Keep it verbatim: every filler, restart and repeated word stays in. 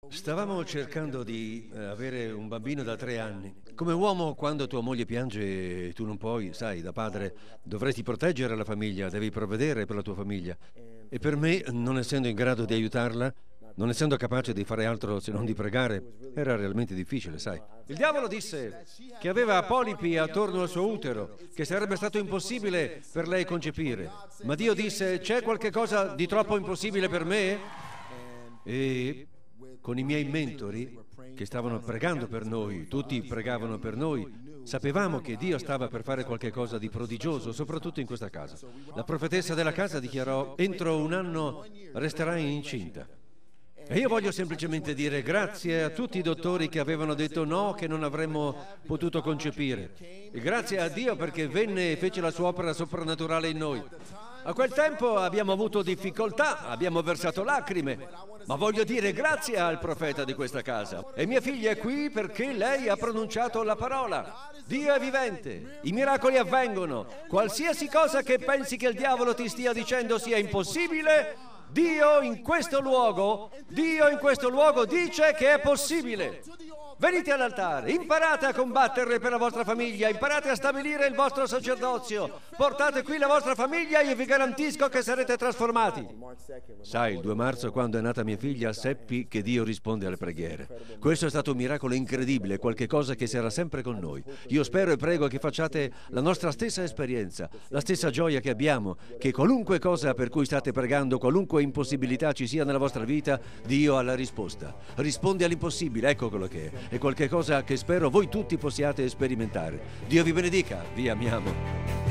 Stavamo cercando di eh, avere un bambino da tre anni. Come uomo, quando tua moglie piange e tu non puoi, sai, da padre dovresti proteggere la famiglia, devi provvedere per la tua famiglia. E per me, non essendo in grado di aiutarla, non essendo capace di fare altro se non di pregare, era realmente difficile, sai. Il diavolo disse che aveva polipi attorno al suo utero, che sarebbe stato impossibile per lei concepire. Ma Dio disse: c'è qualche cosa di troppo impossibile per me? E con i miei mentori che stavano pregando per noi, tutti pregavano per noi, sapevamo che Dio stava per fare qualche cosa di prodigioso, soprattutto in questa casa. La profetessa della casa dichiarò: entro un anno resterai incinta. E io voglio semplicemente dire grazie a tutti i dottori che avevano detto no, che non avremmo potuto concepire. E grazie a Dio perché venne e fece la sua opera soprannaturale in noi. A quel tempo abbiamo avuto difficoltà, abbiamo versato lacrime, ma voglio dire grazie al profeta di questa casa. E mia figlia è qui perché lei ha pronunciato la parola. Dio è vivente, i miracoli avvengono. Qualsiasi cosa che pensi che il diavolo ti stia dicendo sia impossibile, Dio in questo luogo, Dio in questo luogo dice che è possibile. Venite all'altare, imparate a combattere per la vostra famiglia, imparate a stabilire il vostro sacerdozio, portate qui la vostra famiglia e io vi garantisco che sarete trasformati. Sai, il due marzo, quando è nata mia figlia, seppi che Dio risponde alle preghiere. Questo è stato un miracolo incredibile, qualche cosa che sarà sempre con noi. Io spero e prego che facciate la nostra stessa esperienza, la stessa gioia che abbiamo, che qualunque cosa per cui state pregando, qualunque impossibilità ci sia nella vostra vita, Dio ha la risposta. Risponde all'impossibile, ecco quello che è. È qualche cosa che spero voi tutti possiate sperimentare. Dio vi benedica, vi amiamo.